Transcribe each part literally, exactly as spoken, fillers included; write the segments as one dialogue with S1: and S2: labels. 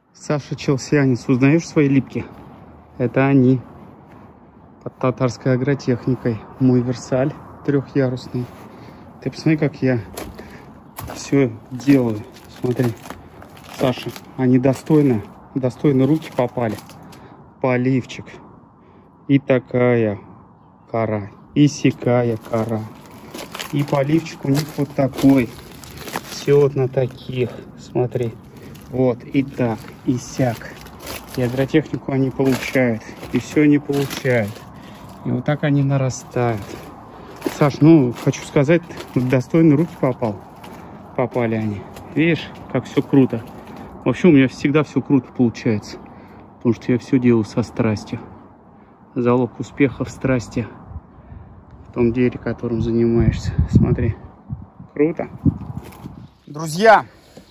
S1: Саша Челсианец, узнаешь свои липки? Это они. Под татарской агротехникой. Мой Версаль трехъярусный. Ты посмотри, как я все делаю. Смотри, Саша, они достойно, достойно руки попали. Поливчик. И такая кора. И сякая кора. И поливчик у них вот такой. Все вот на таких. Смотри. Вот, и так, и сяк. И агротехнику они получают. И все они получают. И вот так они нарастают. Саш, ну, хочу сказать, достойно руки попал. Попали они. Видишь, как все круто. Вообще у меня всегда все круто получается. Потому что я все делаю со страстью. Залог успеха в страсти. В том деле, которым занимаешься. Смотри. Круто. Друзья,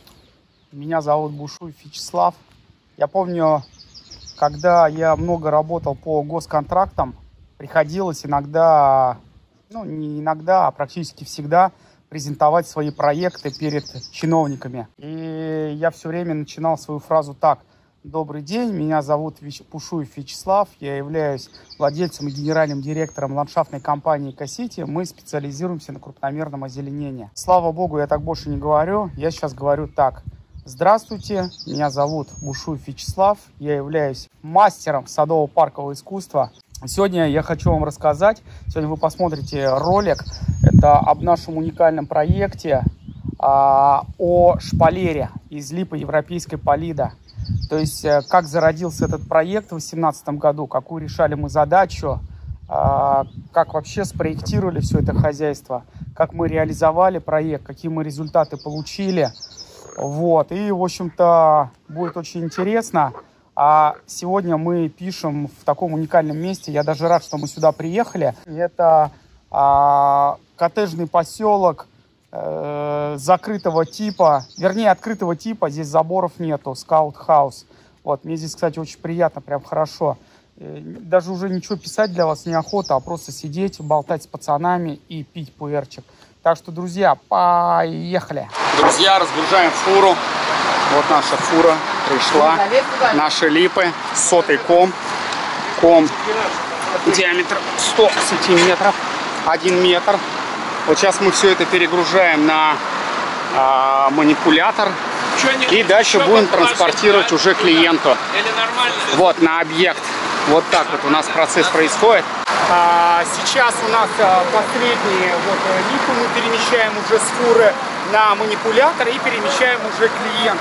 S1: меня зовут Бушуев Вячеслав. Я помню, когда я много работал по госконтрактам, приходилось иногда, ну не иногда, а практически всегда презентовать свои проекты перед чиновниками. И я все время начинал свою фразу так. Добрый день, меня зовут Бушуев Вячеслав, я являюсь владельцем и генеральным директором ландшафтной компании «Экосити». Мы специализируемся на крупномерном озеленении. Слава богу, я так больше не говорю, я сейчас говорю так. Здравствуйте, меня зовут Бушуев Вячеслав, я являюсь мастером садово-паркового искусства. Сегодня я хочу вам рассказать, сегодня вы посмотрите ролик, это об нашем уникальном проекте а, о шпалере из липы европейской паллида. То есть, как зародился этот проект в две тысячи восемнадцатом году, какую решали мы задачу, как вообще спроектировали все это хозяйство, как мы реализовали проект, какие мы результаты получили. Вот. И, в общем-то, будет очень интересно. А сегодня мы пишем в таком уникальном месте. Я даже рад, что мы сюда приехали. Это а, коттеджный поселок э, закрытого типа, вернее, открытого типа. Здесь заборов нету, скаут-хаус. Вот. Мне здесь, кстати, очень приятно, прям хорошо. Даже уже ничего писать для вас неохота, а просто сидеть, болтать с пацанами и пить пуэрчик. Так что, друзья, поехали. Друзья, разгружаем фуру. Вот наша фура пришла. Наши липы, сотый ком. Ком диаметр сто сантиметров, один метр. Вот сейчас мы все это перегружаем на а, манипулятор. И дальше будем транспортировать уже клиенту. Вот, на объект. Вот так вот у нас процесс происходит. А, сейчас у нас а, последние вот, липы мы перемещаем уже с фуры на манипулятор и перемещаем уже клиента.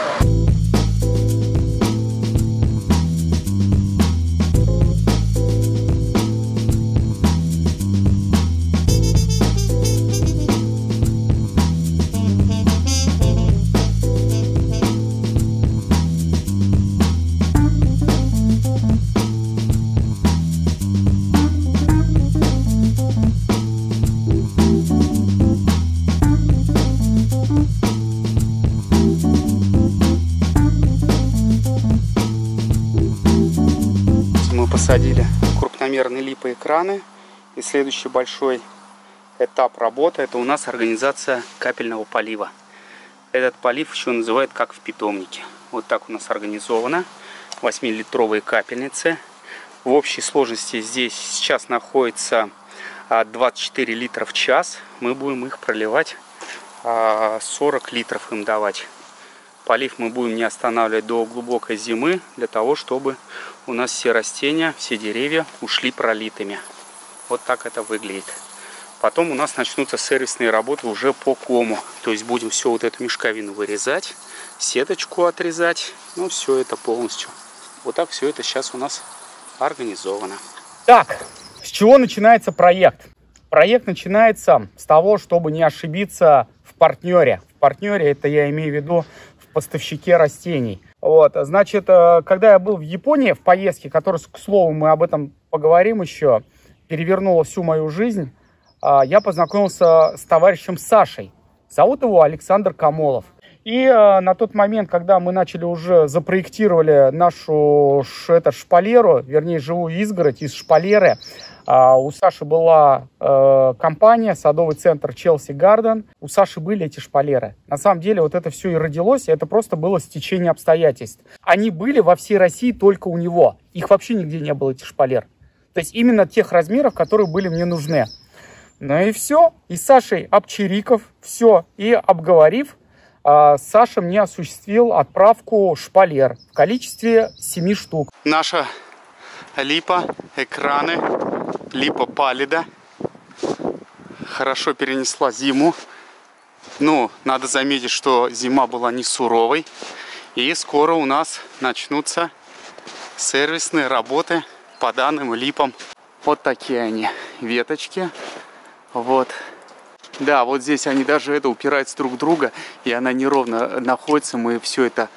S1: Посадили крупномерные липы экраны. И следующий большой этап работы — это у нас организация капельного полива. Этот полив еще называют как в питомнике. Вот так у нас организовано. восьмилитровые капельницы. В общей сложности здесь сейчас находится двадцать четыре литра в час. Мы будем их проливать, сорок литров им давать. Полив мы будем не останавливать до глубокой зимы, для того, чтобы у нас все растения, все деревья ушли пролитыми. Вот так это выглядит. Потом у нас начнутся сервисные работы уже по кому. То есть будем все вот эту мешковину вырезать, сеточку отрезать. Ну, все это полностью. Вот так все это сейчас у нас организовано. Так, с чего начинается проект? Проект начинается с того, чтобы не ошибиться в партнере. В партнере, это я имею в виду в поставщике растений. Вот, значит, когда я был в Японии в поездке, которая, к слову, мы об этом поговорим еще, перевернула всю мою жизнь, я познакомился с товарищем Сашей. Зовут его Александр Камолов. И э, на тот момент, когда мы начали уже запроектировали нашу это, шпалеру, вернее, живую изгородь из шпалеры, э, у Саши была э, компания, садовый центр Chelsea Garden. У Саши были эти шпалеры. На самом деле вот это все и родилось, и это просто было стечение обстоятельств. Они были во всей России только у него. Их вообще нигде не было, этих шпалер. То есть именно тех размеров, которые были мне нужны. Ну и все. И с Сашей обчириков, все, и обговорив, Саша мне осуществил отправку шпалер в количестве семи штук. Наша липа, экраны, липа палида хорошо перенесла зиму. Ну, надо заметить, что зима была не суровой. И скоро у нас начнутся сервисные работы по данным липам. Вот такие они, веточки. Вот. Да, вот здесь они даже это упираются друг в друга, и она неровно находится. Мы все это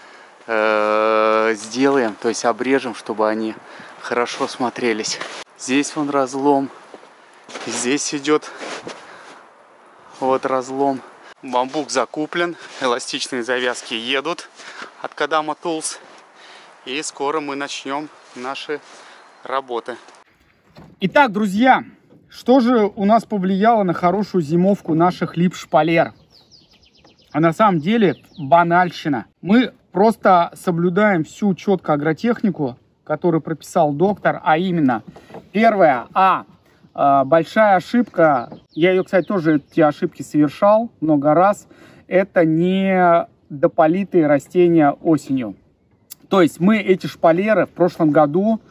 S1: э, сделаем, то есть обрежем, чтобы они хорошо смотрелись. Здесь вон разлом, здесь идет вот разлом. Бамбук закуплен, эластичные завязки едут от Kadama Tools, и скоро мы начнем наши работы. Итак, друзья. Что же у нас повлияло на хорошую зимовку наших лип-шпалер? А на самом деле банальщина. Мы просто соблюдаем всю четко агротехнику, которую прописал доктор, а именно, первое, а, большая ошибка, я ее, кстати, тоже эти ошибки совершал много раз, это не дополитые растения осенью. То есть мы эти шпалеры в прошлом году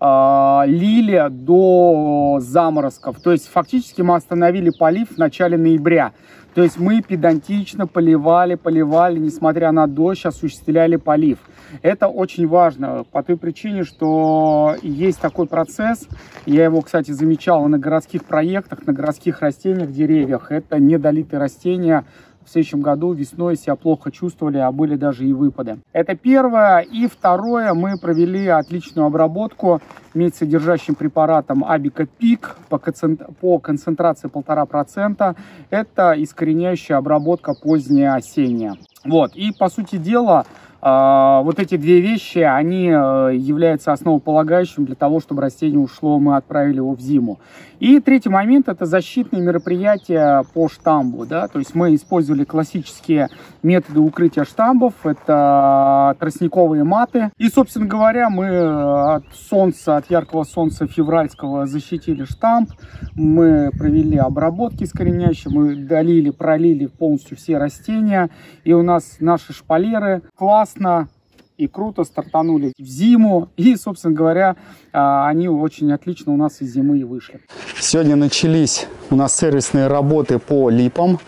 S1: лили до заморозков. То есть фактически мы остановили полив в начале ноября. То есть мы педантично поливали, поливали, несмотря на дождь, осуществляли полив. Это очень важно по той причине, что есть такой процесс. Я его, кстати, замечал на городских проектах, на городских растениях, деревьях. Это недолитые растения. В следующем году весной себя плохо чувствовали, а были даже и выпады. Это первое. И второе, мы провели отличную обработку медсодержащим препаратом Абика Пик по концентрации полтора процента. Это искореняющая обработка поздняя осенняя. Вот. И по сути дела, вот эти две вещи, они являются основополагающим для того, чтобы растение ушло, мы отправили его в зиму. И третий момент – это защитные мероприятия по штамбу. Да? То есть мы использовали классические методы укрытия штамбов, это тростниковые маты. И, собственно говоря, мы от солнца, от яркого солнца февральского защитили штамб, мы провели обработки искореняющие, мы долили, пролили полностью все растения. И у нас наши шпалеры классно и круто стартанули в зиму. И, собственно говоря, они очень отлично у нас из зимы и вышли. Сегодня начались у нас сервисные работы по липам.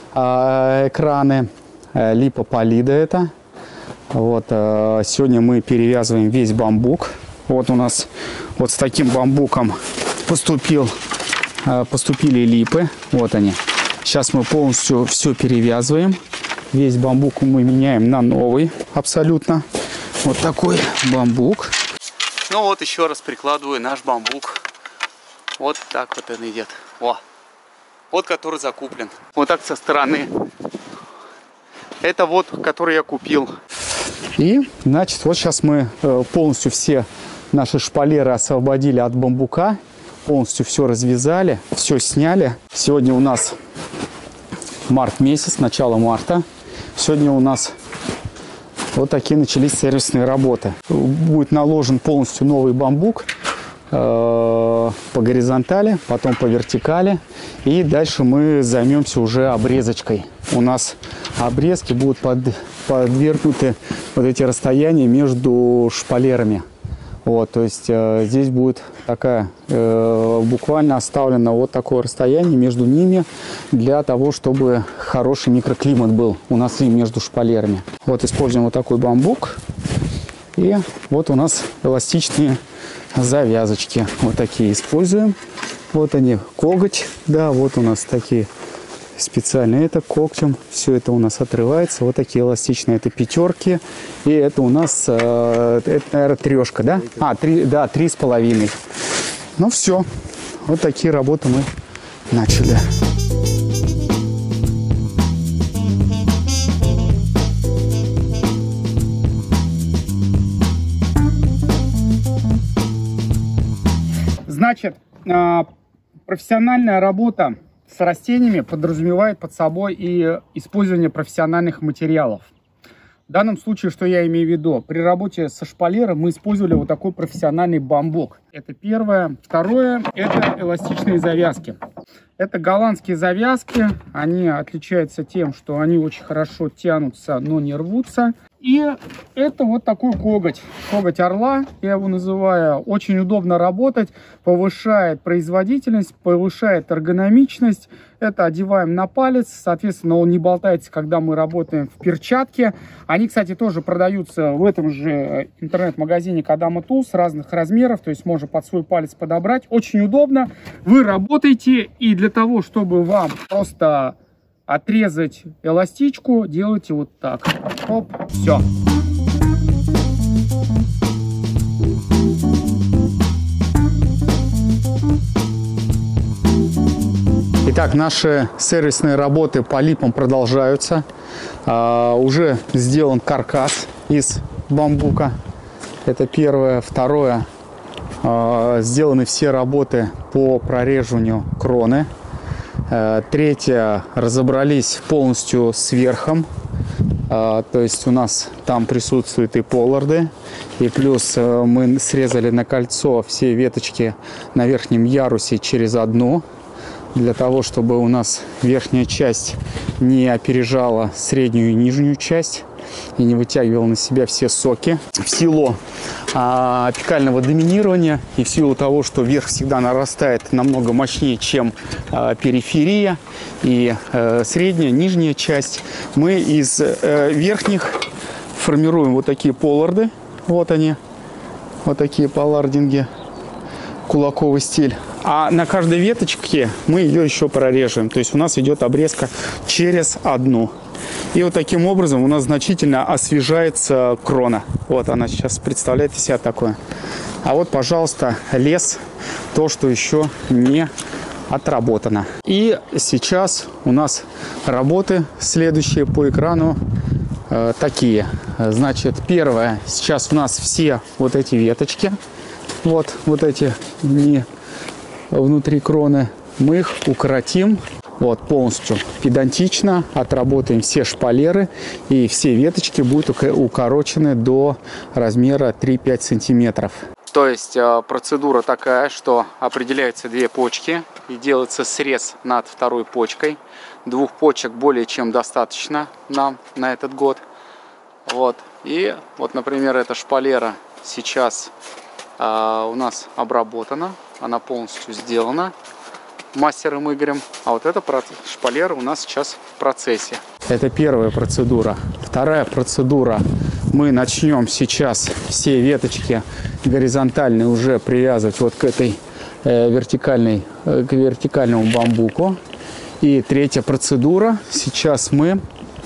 S1: Экраны липа палида это. Вот, сегодня мы перевязываем весь бамбук. Вот у нас вот с таким бамбуком поступил, поступили липы. Вот они. Сейчас мы полностью все перевязываем. Весь бамбук мы меняем на новый абсолютно. Вот такой бамбук. Ну вот еще раз прикладываю наш бамбук. Вот так вот он идет. О, вот который закуплен. Вот так со стороны. Это вот, который я купил. И, значит, вот сейчас мы полностью все наши шпалеры освободили от бамбука. Полностью все развязали, все сняли. Сегодня у нас март месяц, начало марта. Сегодня у нас вот такие начались сервисные работы. Будет наложен полностью новый бамбук э, по горизонтали, потом по вертикали. И дальше мы займемся уже обрезочкой. У нас обрезки будут под, подвергнуты вот эти расстояния между шпалерами. Вот, то есть э, здесь будет такая, э, буквально оставлено вот такое расстояние между ними для того, чтобы хороший микроклимат был у нас и между шпалерами. Вот используем вот такой бамбук. И вот у нас эластичные завязочки. Вот такие используем. Вот они, коготь. Да, вот у нас такие специально это когтем. Все это у нас отрывается. Вот такие эластичные. Это пятерки. И это у нас, э, это, наверное, трешка, да? А, три, да, три с половиной. Ну все. Вот такие работы мы начали. Значит, профессиональная работа с растениями подразумевает под собой и использование профессиональных материалов. В данном случае, что я имею в виду? При работе со шпалером мы использовали вот такой профессиональный бамбук. Это первое. Второе, это эластичные завязки. Это голландские завязки. Они отличаются тем, что они очень хорошо тянутся, но не рвутся. И это вот такой коготь. Коготь орла, я его называю. Очень удобно работать. Повышает производительность, повышает эргономичность. Это одеваем на палец. Соответственно, он не болтается, когда мы работаем в перчатке. Они, кстати, тоже продаются в этом же интернет-магазине Kodama Tools разных размеров. То есть можно под свой палец подобрать. Очень удобно. Вы работаете, и для того, чтобы вам просто отрезать эластичку, делайте вот так. Оп, все. Итак, наши сервисные работы по липам продолжаются. А, уже сделан каркас из бамбука. Это первое. Второе. А, сделаны все работы по прореживанию кроны. Третье, разобрались полностью с верхом, то есть у нас там присутствуют и полларды, и плюс мы срезали на кольцо все веточки на верхнем ярусе через одну, для того, чтобы у нас верхняя часть не опережала среднюю и нижнюю часть и не вытягивала на себя все соки. В силу а, апикального доминирования и в силу того, что верх всегда нарастает намного мощнее, чем а, периферия и а, средняя, нижняя часть, мы из а, верхних формируем вот такие полларды. Вот они, вот такие поллардинги, кулаковый стиль. А на каждой веточке мы ее еще прорежем. То есть у нас идет обрезка через одну. И вот таким образом у нас значительно освежается крона. Вот она сейчас представляет из себя такое. А вот, пожалуйста, лес, то, что еще не отработано. И сейчас у нас работы следующие по экрану э, такие. Значит, первое. Сейчас у нас все вот эти веточки. Вот, вот эти не внутри кроны. Мы их укоротим. Вот, полностью педантично отработаем все шпалеры, и все веточки будут укорочены до размера три-пять сантиметров. То есть процедура такая, что определяются две почки и делается срез над второй почкой. Двух почек более чем достаточно нам на этот год. Вот. И вот, например, эта шпалера сейчас а, у нас обработана, она полностью сделана мастером Игорем, а вот эта шпалера у нас сейчас в процессе. Это первая процедура. Вторая процедура. Мы начнем сейчас все веточки горизонтальные уже привязывать вот к этой э, вертикальной, э, к вертикальному бамбуку. И третья процедура. Сейчас мы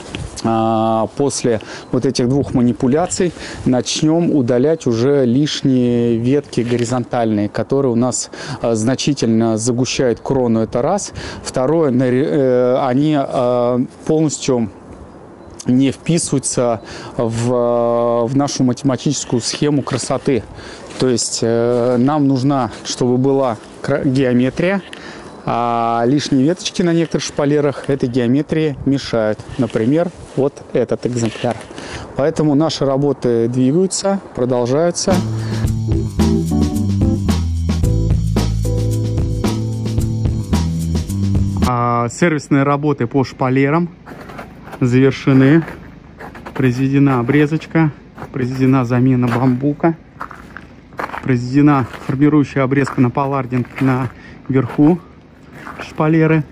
S1: после вот этих двух манипуляций начнем удалять уже лишние ветки горизонтальные, которые у нас значительно загущают крону. Это раз. Второе, они полностью не вписываются в, в нашу математическую схему красоты. То есть нам нужна, чтобы была геометрия, а лишние веточки на некоторых шпалерах этой геометрии мешают. Например, вот этот экземпляр. Поэтому наши работы двигаются, продолжаются. А сервисные работы по шпалерам завершены. Произведена обрезочка, произведена замена бамбука, произведена формирующая обрезка на поллардинг на верху шпалеры.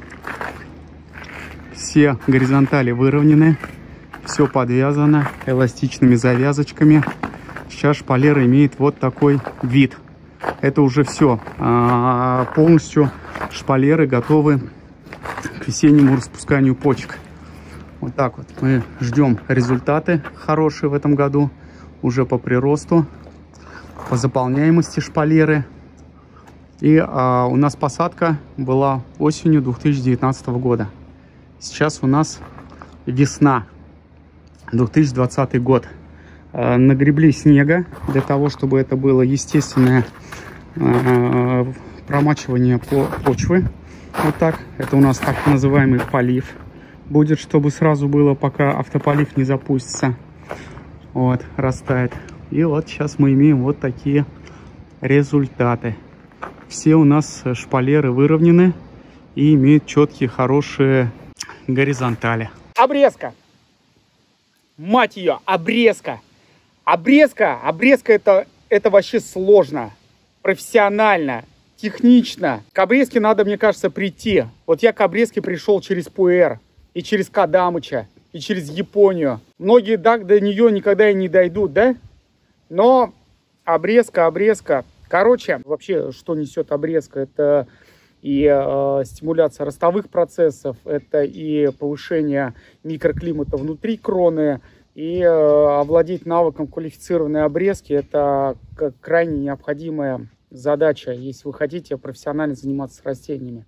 S1: Все горизонтали выровнены, все подвязано эластичными завязочками. Сейчас шпалера имеет вот такой вид. Это уже все. Полностью шпалеры готовы к весеннему распусканию почек. Вот так вот мы ждем результаты хорошие в этом году. Уже по приросту, по заполняемости шпалеры. И а, у нас посадка была осенью две тысячи девятнадцатого года. Сейчас у нас весна, две тысячи двадцатый год. А, нагребли снега для того, чтобы это было естественное а, промачивание по почвы. Вот так. Это у нас так называемый полив будет, чтобы сразу было, пока автополив не запустится. Вот, растает. И вот сейчас мы имеем вот такие результаты. Все у нас шпалеры выровнены и имеют четкие, хорошие горизонтали. Обрезка. Мать ее, обрезка. Обрезка. Обрезка это, это вообще сложно. Профессионально. Технично. К обрезке надо, мне кажется, прийти. Вот я к обрезке пришел через Пуэр, и через Кадамыча, и через Японию. Многие так до нее никогда и не дойдут, да? Но обрезка, обрезка. Короче, вообще, что несет обрезка? Это и э, стимуляция ростовых процессов, это и повышение микроклимата внутри кроны, и э, овладеть навыком квалифицированной обрезки. Это крайне необходимая задача, если вы хотите профессионально заниматься растениями.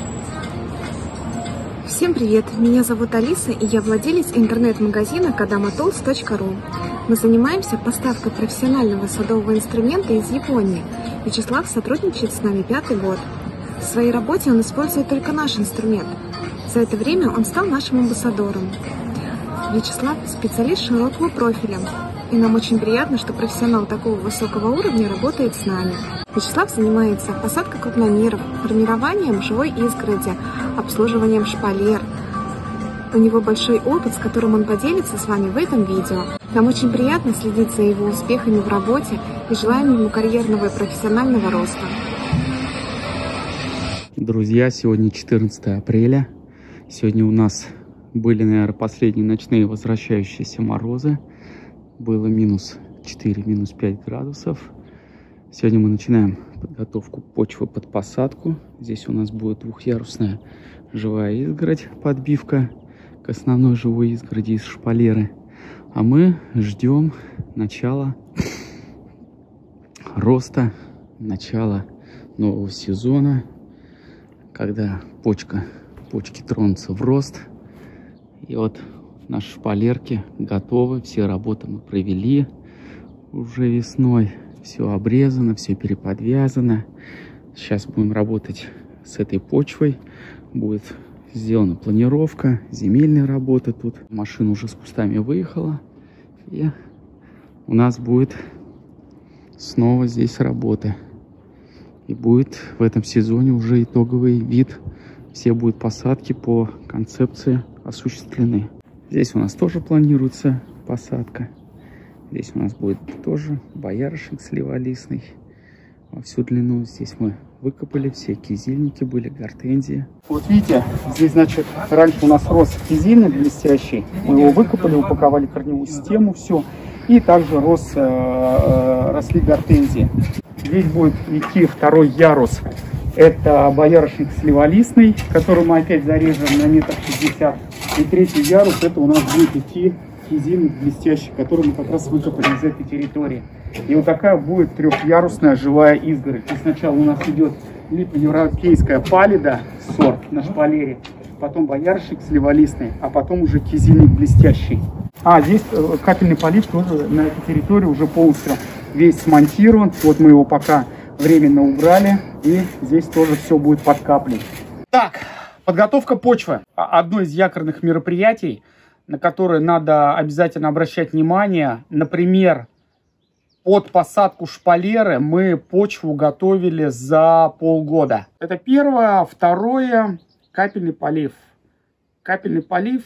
S2: Всем привет! Меня зовут Алиса, и я владелец интернет-магазина кадама тулс точка ру. Мы занимаемся поставкой профессионального садового инструмента из Японии. Вячеслав сотрудничает с нами пятый год. В своей работе он использует только наш инструмент. За это время он стал нашим амбассадором. Вячеслав – специалист широкого профиля, и нам очень приятно, что профессионал такого высокого уровня работает с нами. Вячеслав занимается посадкой крупномеров, формированием живой изгороди, обслуживанием шпалер. У него большой опыт, с которым он поделится с вами в этом видео. Нам очень приятно следить за его успехами в работе и желаем ему карьерного и профессионального роста.
S1: Друзья, сегодня четырнадцатое апреля. Сегодня у нас были, наверное, последние ночные возвращающиеся морозы. Было минус четыре, минус пять градусов. Сегодня мы начинаем подготовку почвы под посадку. Здесь у нас будет двухъярусная живая изгородь, подбивка к основной живой изгороди из шпалеры. А мы ждем начала роста, начала нового сезона, когда почка, почки тронутся в рост. И вот наши шпалерки готовы, все работы мы провели уже весной. Все обрезано, все переподвязано. Сейчас будем работать с этой почвой. Будет сделана планировка, земельные работы тут. Машина уже с кустами выехала. И у нас будет снова здесь работа. И будет в этом сезоне уже итоговый вид. Все будут посадки по концепции осуществлены. Здесь у нас тоже планируется посадка. Здесь у нас будет тоже боярышник сливолистный во всю длину. Здесь мы выкопали, все кизильники были, гортензии. Вот видите, здесь, значит, раньше у нас рос кизильник блестящий. Мы его выкопали, упаковали корневую систему, все. И также рос, э, э, росли гортензии. Здесь будет идти второй ярус. Это боярышник сливолистный, который мы опять зарежем на метр шестьдесят. И третий ярус, это у нас будет идти кизильник блестящий, который мы как раз выкопали из этой территории. И вот такая будет трехярусная живая изгородь. И сначала у нас идет липо-европейская палида, сорт на шпалере, потом боярышник сливолистный, а потом уже кизильник блестящий. А здесь капельный полив тоже на этой территории уже полностью весь смонтирован. Вот мы его пока временно убрали, и здесь тоже все будет под каплей. Так, подготовка почвы. Одно из якорных мероприятий, на которые надо обязательно обращать внимание. Например, под посадку шпалеры мы почву готовили за полгода. Это первое. Второе, капельный полив. Капельный полив.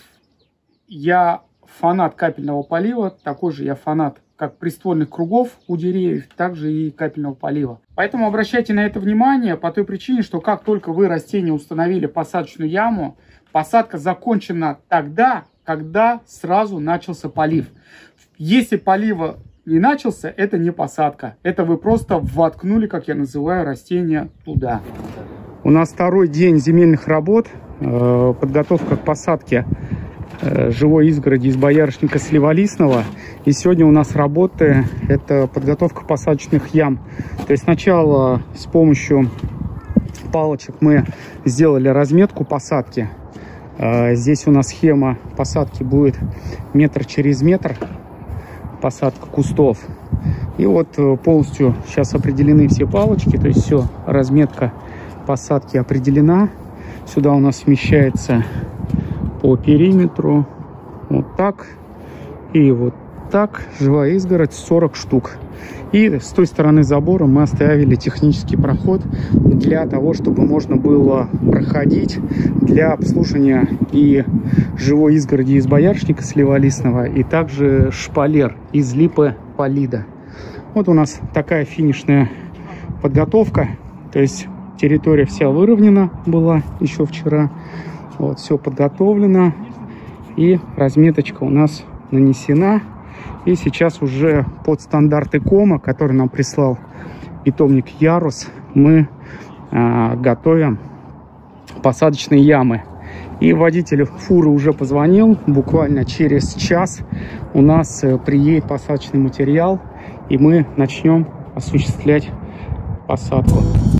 S1: Я фанат капельного полива. Такой же я фанат как приствольных кругов у деревьев, также и капельного полива. Поэтому обращайте на это внимание по той причине, что как только вы растение установили в посадочную яму, посадка закончена тогда, когда сразу начался полив. Если полива не начался, это не посадка. Это вы просто воткнули, как я называю, растение туда. У нас второй день земельных работ. Подготовка к посадке живой изгороди из боярышника сливолистного. И сегодня у нас работы — это подготовка посадочных ям. То есть сначала с помощью палочек мы сделали разметку посадки. Здесь у нас схема посадки будет метр через метр, посадка кустов. И вот полностью сейчас определены все палочки, то есть все, разметка посадки определена. Сюда у нас вмещается по периметру вот так и вот так живая изгородь сорок штук. И с той стороны забора мы оставили технический проход для того, чтобы можно было проходить для обслуживания и живой изгороди из боярышника сливолистного, и также шпалер из липы паллида. Вот у нас такая финишная подготовка. То есть территория вся выровнена была еще вчера. Вот, все подготовлено. И разметочка у нас нанесена. И сейчас уже под стандарты кома, который нам прислал питомник Ярус, мы а, готовим посадочные ямы. И водитель фуры уже позвонил. Буквально через час у нас приедет посадочный материал, и мы начнем осуществлять посадку.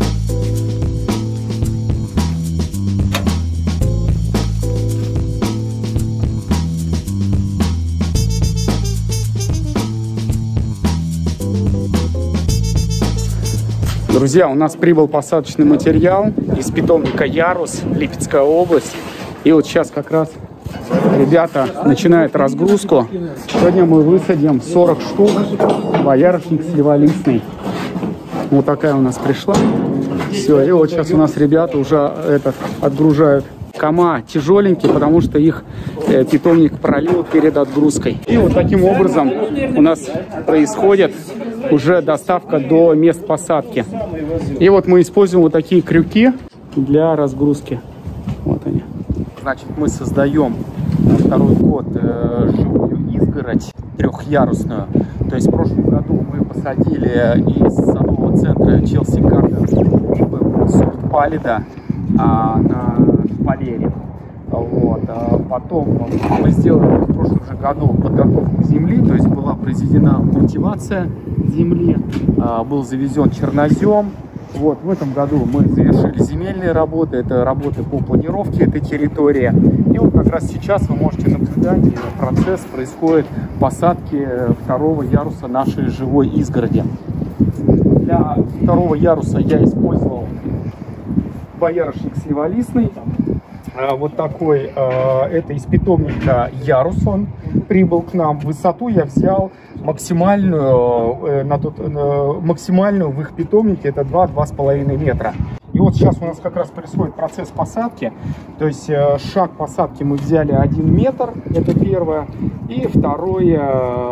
S1: Друзья, у нас прибыл посадочный материал из питомника Ярус, Липецкая область. И вот сейчас как раз ребята начинают разгрузку. Сегодня мы высадим сорок штук боярышник сливолистный. Вот такая у нас пришла. Все, и вот сейчас у нас ребята уже этот отгружают. Кома тяжеленькие, потому что их э, питомник пролил перед отгрузкой. И вот таким образом у нас происходит уже доставка до мест посадки. И вот мы используем вот такие крюки для разгрузки. Вот они. Значит, мы создаем на второй год э, живую изгородь трехярусную. То есть в прошлом году мы посадили из садового центра Челси Гарденс сорт паллида а, на шпалере. Вот. А потом мы сделали в прошлом же году подготовку земли, то есть была произведена культивация земли, а, был завезен чернозем. Вот, в этом году мы завершили земельные работы, это работы по планировке этой территории. И вот как раз сейчас вы можете наблюдать, процесс происходит посадки второго яруса нашей живой изгороди. Для второго яруса я использовал боярышник сливолистный. Вот такой, это из питомника Ярус, он прибыл к нам. Высоту я взял максимальную, на тот, максимальную в их питомнике, это два-два с половиной метра. И вот сейчас у нас как раз происходит процесс посадки. То есть шаг посадки мы взяли один метр, это первое. И второе,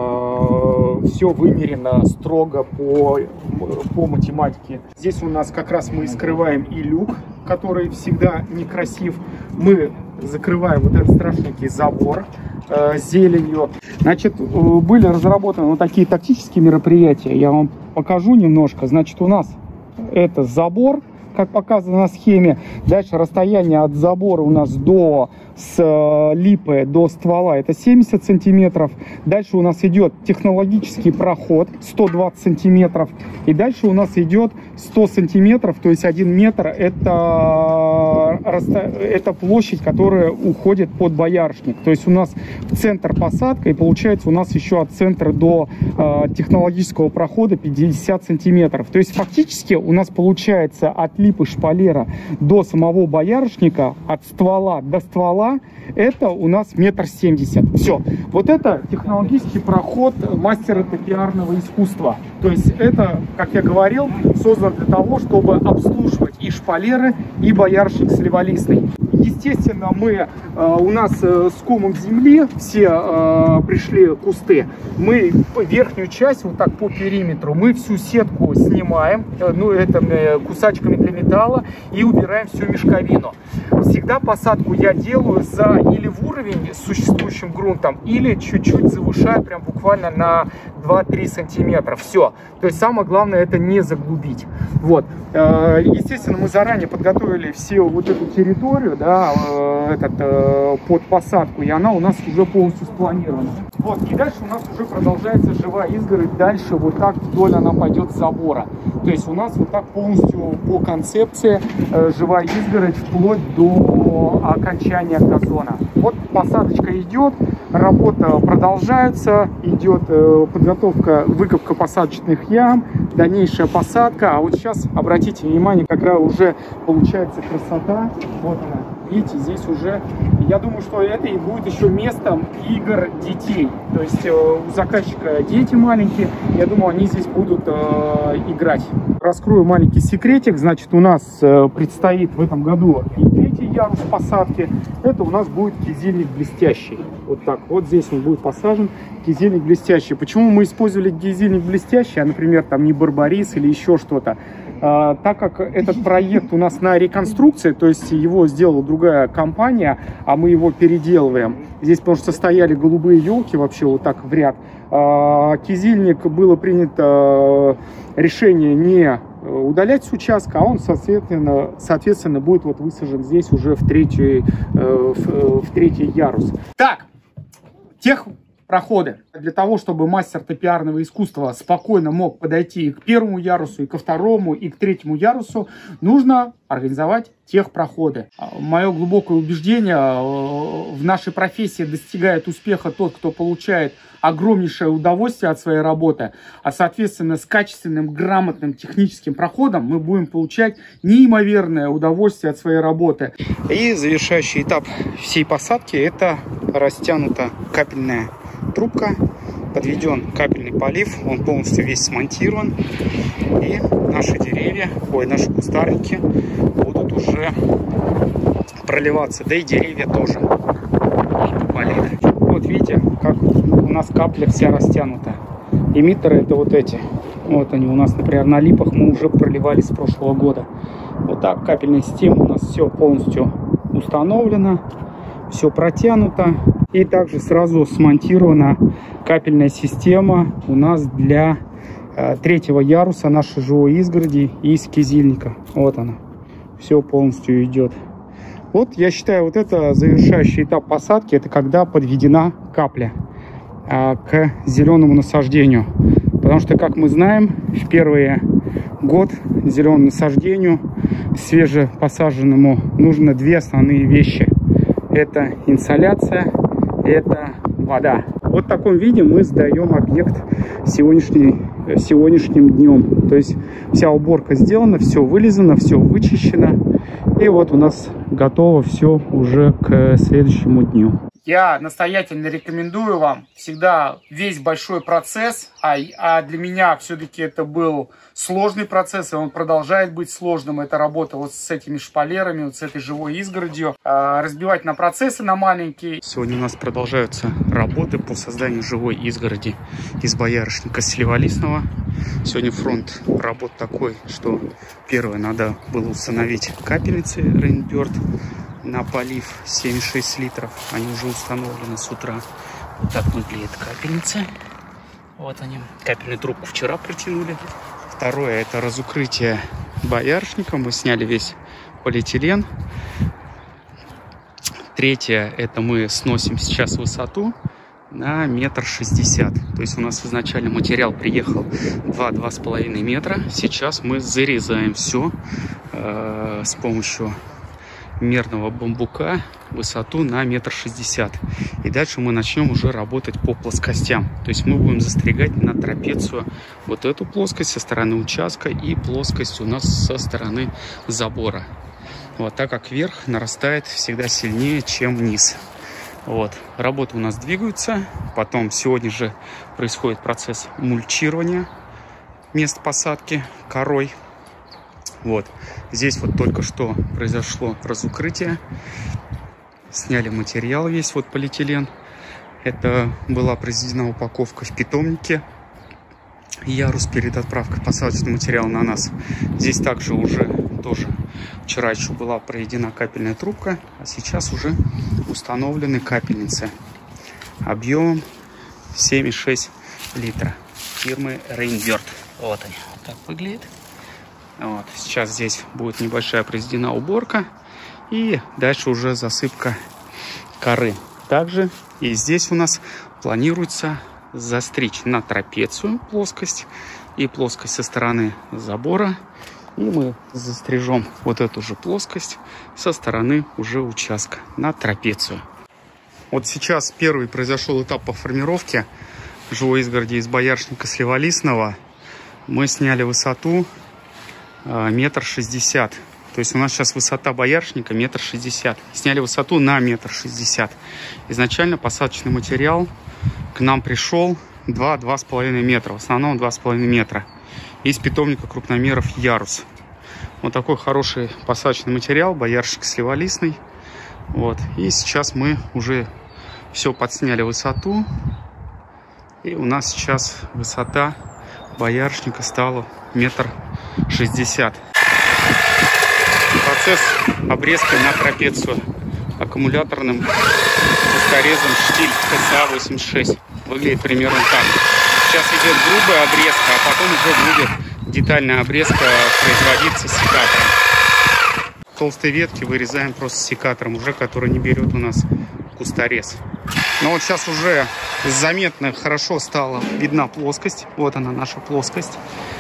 S1: все вымерено строго по, по математике. Здесь у нас как раз мы скрываем и люк, который всегда некрасив. Мы закрываем вот этот страшненький забор э, зеленью. Значит, были разработаны вот такие тактические мероприятия. Я вам покажу немножко. Значит, у нас это забор, как показано на схеме. Дальше расстояние от забора у нас до с липы до ствола это семьдесят сантиметров. Дальше у нас идет технологический проход сто двадцать сантиметров. И дальше у нас идет сто сантиметров, то есть один метр это, это площадь, которая уходит под боярышник. То есть у нас центр посадка, и получается у нас еще от центра до э, технологического прохода пятьдесят сантиметров. То есть фактически у нас получается от липы шпалера до самого боярышника, от ствола до ствола, это у нас метр семьдесят. Все. Вот это технологический проход мастера топиарного искусства. То есть это, как я говорил, создан для того, чтобы обслуживать и шпалеры, и боярышник сливолистный. Естественно, мы, э, у нас э, с комом земли все э, пришли кусты. Мы верхнюю часть, вот так по периметру, мы всю сетку снимаем, э, ну, это э, кусачками для металла, и убираем всю мешковину. Всегда посадку я делаю за или в уровень с существующим грунтом, или чуть-чуть завышаю, прям буквально на два-три сантиметра. Все. То есть самое главное это не заглубить. Вот. Естественно, мы заранее подготовили все вот эту территорию, да, этот, под посадку, и она у нас уже полностью спланирована. Вот. И дальше у нас уже продолжается живая изгородь. Дальше вот так вдоль она пойдет с забора. То есть у нас вот так полностью по концепции живая изгородь вплоть до окончания газона. Вот посадочка идет. работа продолжается, идет подготовка, выкопка посадочных ям, дальнейшая посадка. А вот сейчас, обратите внимание, какая уже получается красота. Вот она, видите, здесь уже, я думаю, что это и будет еще местом игр детей. То есть у заказчика дети маленькие, я думаю, они здесь будут э, играть. Раскрою маленький секретик. Значит, у нас э, предстоит в этом году и третий ярус посадки. Это у нас будет кизильник блестящий. Вот так вот здесь он будет посажен, кизильник блестящий. Почему мы использовали кизильник блестящий, а, например, там не барбарис или еще что-то? А, так как этот проект у нас на реконструкции, то есть его сделала другая компания, а мы его переделываем. Здесь, потому что стояли голубые елки вообще вот так в ряд. А, кизильник, было принято решение не удалять с участка, а он, соответственно, соответственно будет вот высажен здесь уже в третий, в, в третий ярус. Так, тех проходы. Для того, чтобы мастер топиарного искусства спокойно мог подойти и к первому ярусу, и ко второму, и к третьему ярусу, нужно организовать техпроходы. Мое глубокое убеждение, в нашей профессии достигает успеха тот, кто получает огромнейшее удовольствие от своей работы, а соответственно с качественным, грамотным техническим проходом мы будем получать неимоверное удовольствие от своей работы. И завершающий этап всей посадки — это растянута капельная трубка, подведен капельный полив, он полностью весь смонтирован, и наши деревья, ой, наши кустарники будут уже проливаться, да и деревья тоже. Вот видите, как у нас капля вся растянута. Эмиттеры — это вот эти. Вот они у нас, например, на липах мы уже проливали с прошлого года. Вот так капельная система у нас все полностью установлено, все протянуто. И также сразу смонтирована капельная система у нас для э, третьего яруса нашей живой изгороди из кизильника. Вот она, все полностью идет. Вот я считаю, вот это завершающий этап посадки, это когда подведена капля э, к зеленому насаждению. Потому что, как мы знаем, в первый год зеленому насаждению, свежепосаженному, нужно две основные вещи. Это инсоляция, это вода. Вот в таком виде мы сдаем объект сегодняшний, сегодняшним днем. То есть вся уборка сделана, все вылизано, все вычищено. И вот у нас готово все уже к следующему дню. Я настоятельно рекомендую вам всегда весь большой процесс, а, а для меня все-таки это был сложный процесс, и он продолжает быть сложным. Это работа вот с этими шпалерами, вот с этой живой изгородью, а, разбивать на процессы, на маленькие. Сегодня у нас продолжаются работы по созданию живой изгороди из боярышника сливолистного. Сегодня фронт работ такой, что первое, надо было установить капельницы Rainbird на полив семьдесят шесть литров. Они уже установлены с утра. Вот так выглядит капельница. Вот они. Капельную трубку вчера протянули. Второе — это разукрытие боярышника. Мы сняли весь полиэтилен. Третье — это мы сносим сейчас высоту на метр шестьдесят. То есть у нас изначально материал приехал два-два с половиной метра. Сейчас мы зарезаем все э, с помощью мерного бамбука высоту на метр шестьдесят. И дальше мы начнем уже работать по плоскостям. То есть мы будем застригать на трапецию вот эту плоскость со стороны участка и плоскость у нас со стороны забора. Вот, так как верх нарастает всегда сильнее, чем низ. Вот, работы у нас двигаются. Потом сегодня же происходит процесс мульчирования мест посадки корой. Вот, здесь вот только что произошло разукрытие. Сняли материал весь, вот полиэтилен. Это была произведена упаковка в питомнике. Ярус перед отправкой посадочного материала на нас. Здесь также уже тоже вчера еще была проведена капельная трубка, а сейчас уже установлены капельницы объемом семь и шесть литра фирмы Rainbird. Вот они, так выглядит. Вот. Сейчас здесь будет небольшая произведена уборка, и дальше уже засыпка коры. Также и здесь у нас планируется застричь на трапецию плоскость и плоскость со стороны забора. И мы застрижем вот эту же плоскость со стороны уже участка на трапецию. Вот сейчас первый произошел этап по формировке живой изгороди из боярышника сливолистного. Мы сняли высоту метр шестьдесят. То есть у нас сейчас высота боярышника метр шестьдесят. Сняли высоту на метр шестьдесят. Изначально посадочный материал к нам пришел два-два с половиной метра. В основном два с половиной метра. Из питомника крупномеров Ярус. Вот такой хороший посадочный материал, боярышник сливолистный. Вот. И сейчас мы уже все подсняли высоту. И у нас сейчас высота боярышника стала метр шестьдесят. Процесс обрезки на трапецию аккумуляторным пусторезом штиль тэ цэ а восемьдесят шесть. Выглядит примерно так. Сейчас идет грубая обрезка, а потом уже будет детальная обрезка производиться секатором. Толстые ветки вырезаем просто секатором, уже который не берет у нас кусторез. Но вот сейчас уже заметно хорошо стала видна плоскость. Вот она, наша плоскость.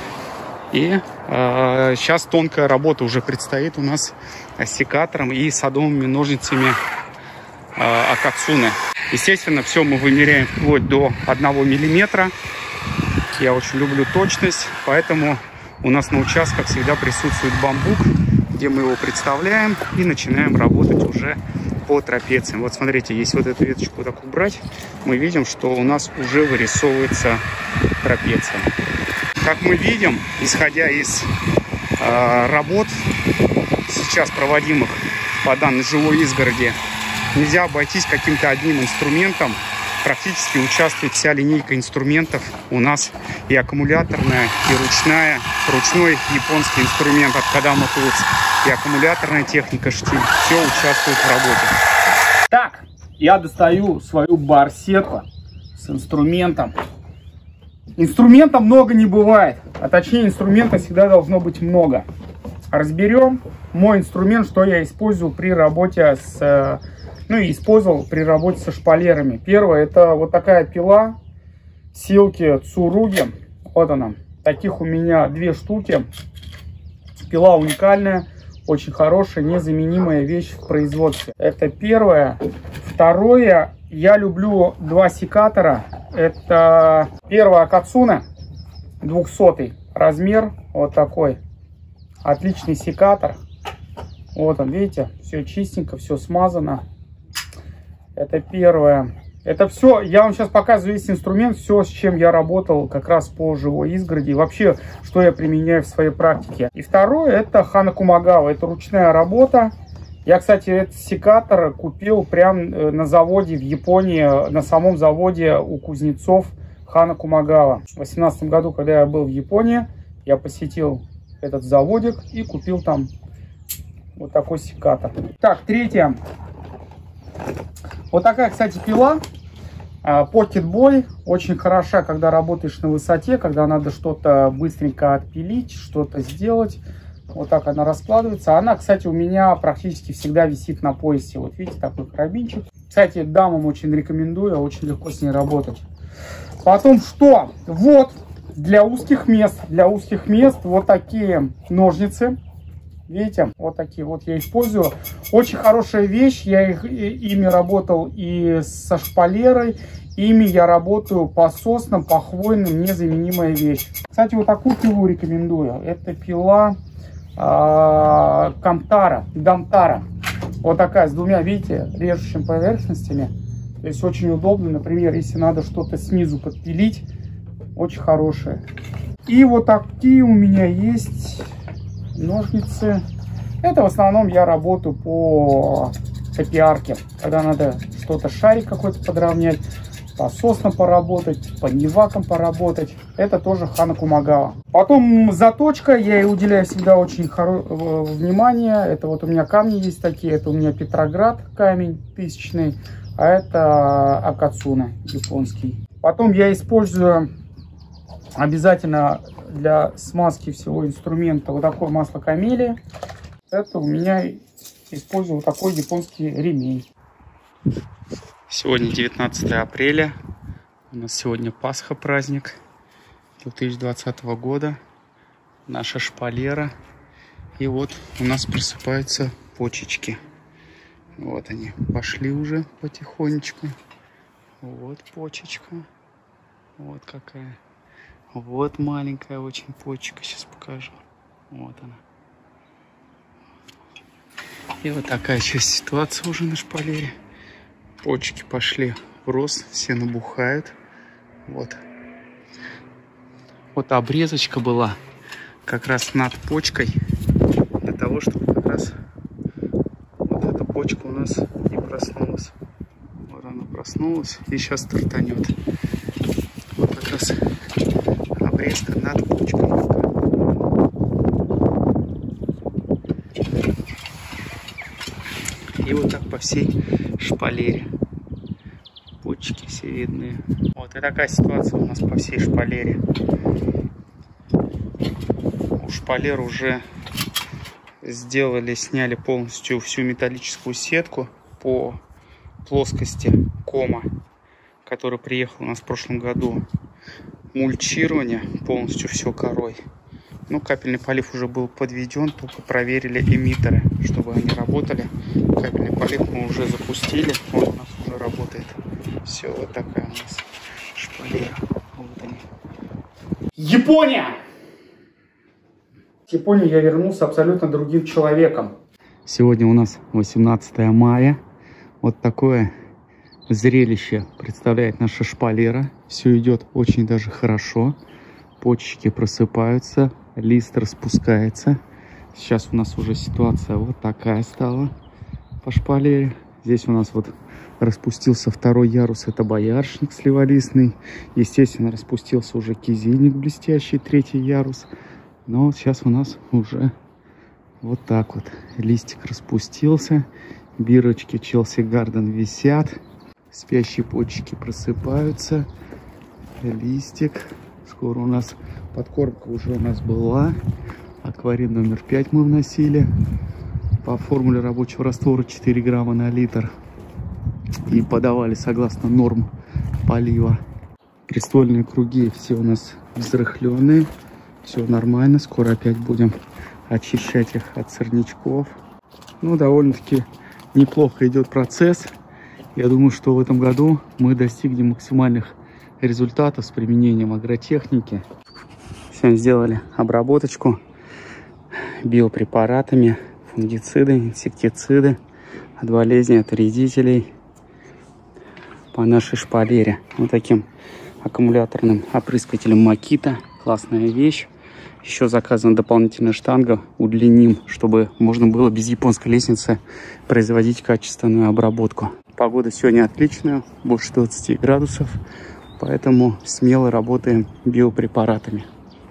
S1: И э, сейчас тонкая работа уже предстоит у нас с секатором и садовыми ножницами э, Акацуне. Естественно, все мы вымеряем вплоть до одного миллиметра. Я очень люблю точность, поэтому у нас на участках всегда присутствует бамбук, где мы его представляем и начинаем работать уже по трапециям. Вот смотрите, если вот эту веточку вот так убрать, мы видим, что у нас уже вырисовывается трапеция. Как мы видим, исходя из э, работ, сейчас проводимых по данной живой изгороди, нельзя обойтись каким-то одним инструментом. Практически участвует вся линейка инструментов. У нас и аккумуляторная, и ручная, ручной японский инструмент от Kadama Tools, и аккумуляторная техника штиль. Все участвует в работе.
S3: Так, я достаю свою барсетку с инструментом. Инструмента много не бывает, а точнее инструмента всегда должно быть много. Разберем мой инструмент, что я использую при работе с... Ну и использовал при работе со шпалерами. Первое, это вот такая пила Силки Цуруги. Вот она. Таких у меня две штуки. Пила уникальная, очень хорошая, незаменимая вещь в производстве. Это первое. Второе, я люблю два секатора. Это первый Акацуне, двухсотый размер, вот такой. Отличный секатор. Вот он, видите, все чистенько, все смазано. Это первое. Это все, я вам сейчас показываю весь инструмент, все, с чем я работал как раз по живой изгороди. И вообще, что я применяю в своей практике. И второе, это Hana Kumagawa. Это ручная работа. Я, кстати, этот секатор купил прямо на заводе в Японии, на самом заводе у кузнецов Hana Kumagawa. В две тысячи восемнадцатом году, когда я был в Японии, я посетил этот заводик и купил там вот такой секатор. Так, третье. Вот такая, кстати, пила Pocket Boy. Очень хороша, когда работаешь на высоте, когда надо что-то быстренько отпилить, что-то сделать. Вот так она раскладывается. Она, кстати, у меня практически всегда висит на поясе. Вот видите, такой карабинчик. Кстати, дамам очень рекомендую, очень легко с ней работать. Потом что? Вот, для узких мест. Для узких мест вот такие ножницы. Видите, вот такие вот я использую. Очень хорошая вещь. Я их, ими работал и со шпалерой. Ими я работаю по соснам, по хвойным. Незаменимая вещь. Кстати, вот такую пилу рекомендую. Это пила э, Камтара, Гамтара. Вот такая, с двумя, видите, режущими поверхностями. То есть очень удобно. Например, если надо что-то снизу подпилить. Очень хорошая. И вот такие у меня есть... ножницы. Это в основном я работаю по топиарке, когда надо что-то, шарик какой-то подровнять, по соснам поработать, по невакам поработать. Это тоже Hana Kumagawa. Потом заточка, я ей уделяю всегда очень хоро... внимание. Это вот у меня камни есть такие, это у меня Петроград камень тысячный, а это Акацуне японский. Потом я использую обязательно для смазки всего инструмента вот такое масло камелия. Это у меня использую вот такой японский ремень.
S1: Сегодня девятнадцатое апреля. У нас сегодня Пасха, праздник две тысячи двадцатого года. Наша шпалера. И вот у нас просыпаются почечки. Вот они пошли уже потихонечку. Вот почечка. Вот какая. Вот маленькая очень почка. Сейчас покажу. Вот она. И вот такая сейчас ситуация уже на шпалере. Почки пошли в рост, все набухают. Вот. Вот обрезочка была как раз над почкой. Для того, чтобы как раз вот эта почка у нас не проснулась. Вот она проснулась и сейчас стартанет. Вот как раз обрезка над почкой. И вот так по всей шпалере. Почки все видны. Вот и такая ситуация у нас по всей шпалере. У шпалер уже сделали, сняли полностью всю металлическую сетку по плоскости кома, который приехал у нас в прошлом году. Мульчирование полностью все корой. Ну, капельный полив уже был подведен, только проверили эмиттеры, чтобы они работали. Капельный полив мы уже запустили, он у нас уже работает. Все, вот такая у нас шпалера. Вот они.
S3: Япония! В Японию я вернулся абсолютно другим человеком.
S1: Сегодня у нас восемнадцатое мая. Вот такое зрелище представляет наша шпалера. Все идет очень даже хорошо. Почечки просыпаются, лист распускается. Сейчас у нас уже ситуация вот такая стала по шпалере. Здесь у нас вот распустился второй ярус, это боярышник сливолистный. Естественно, распустился уже кизильник блестящий, третий ярус. Но вот сейчас у нас уже вот так вот листик распустился. Бирочки Челси Гарден висят. Спящие почки просыпаются. Листик. Скоро у нас подкормка уже у нас была. Акварин номер пять мы вносили. По формуле рабочего раствора четыре грамма на литр. И подавали согласно норм полива. Престольные круги все у нас взрыхленные. Все нормально. Скоро опять будем очищать их от сорнячков. Ну, довольно-таки неплохо идет процесс. Я думаю, что в этом году мы достигнем максимальных результатов с применением агротехники. Сегодня сделали обработочку биопрепаратами, фунгициды, инсектициды от болезней, от вредителей по нашей шпалере. Вот таким аккумуляторным опрыскивателем Makita. Классная вещь. Еще заказана дополнительная штанга. Удлиним, чтобы можно было без японской лестницы производить качественную обработку. Погода сегодня отличная, больше двадцати градусов. Поэтому смело работаем биопрепаратами.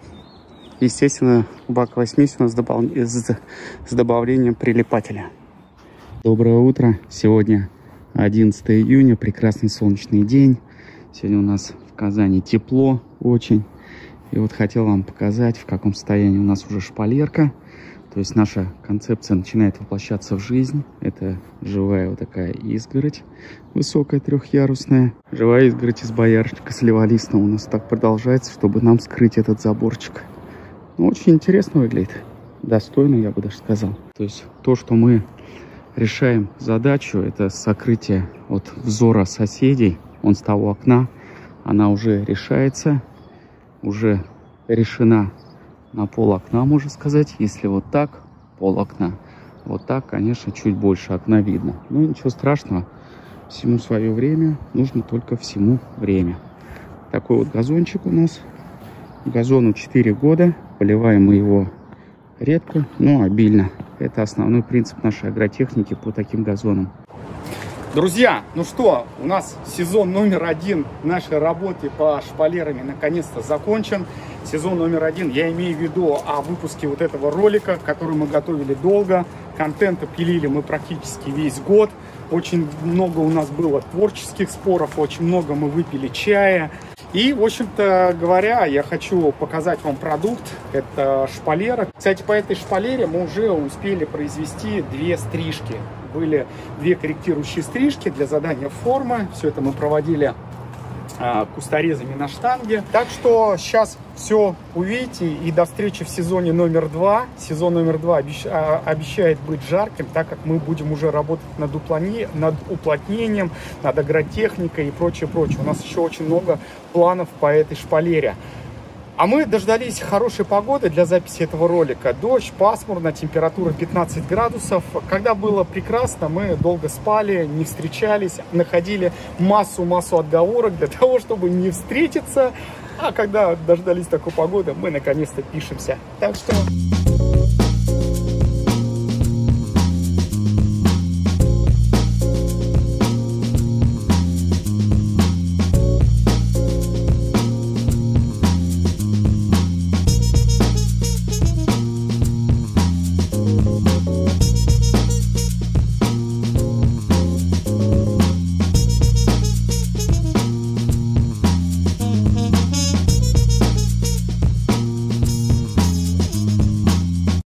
S1: Естественно, баковая смесь у нас добав... с... с добавлением прилипателя. Доброе утро. Сегодня одиннадцатое июня. Прекрасный солнечный день. Сегодня у нас в Казани тепло очень. И вот хотел вам показать, в каком состоянии у нас уже шпалерка. То есть наша концепция начинает воплощаться в жизнь. Это живая вот такая изгородь, высокая трехъярусная. Живая изгородь из боярышника сливолистного у нас так продолжается, чтобы нам скрыть этот заборчик. Ну, очень интересно выглядит. Достойно, я бы даже сказал. То есть то, что мы решаем задачу, это сокрытие от взора соседей. Он с того окна, она уже решается, уже решена. На пол окна, можно сказать. Если вот так, пол окна. Вот так, конечно, чуть больше окна видно. Ну, ничего страшного. Всему свое время. Нужно только всему время. Такой вот газончик у нас. Газону четыре года. Поливаем мы его редко, но обильно. Это основной принцип нашей агротехники по таким газонам.
S3: Друзья, ну что, у нас сезон номер один нашей работы по шпалерами наконец-то закончен. Сезон номер один, я имею в виду о выпуске вот этого ролика, который мы готовили долго. Контента пилили мы практически весь год. Очень много у нас было творческих споров, очень много мы выпили чая. И, в общем-то говоря, я хочу показать вам продукт. Это шпалера. Кстати, по этой шпалере мы уже успели произвести две стрижки. Были две корректирующие стрижки для задания формы. Все это мы проводили кусторезами на штанге. Так что сейчас все увидите, и до встречи в сезоне номер два. Сезон номер два обещает быть жарким, так как мы будем уже работать над, уплотне, над уплотнением, над агротехникой и прочее, прочее. У нас еще очень много планов по этой шпалере. А мы дождались хорошей погоды для записи этого ролика. Дождь, пасмурно, температура пятнадцать градусов. Когда было прекрасно, мы долго спали, не встречались, находили массу-массу отговорок для того, чтобы не встретиться. А когда дождались такой погоды, мы наконец-то пишемся. Так что...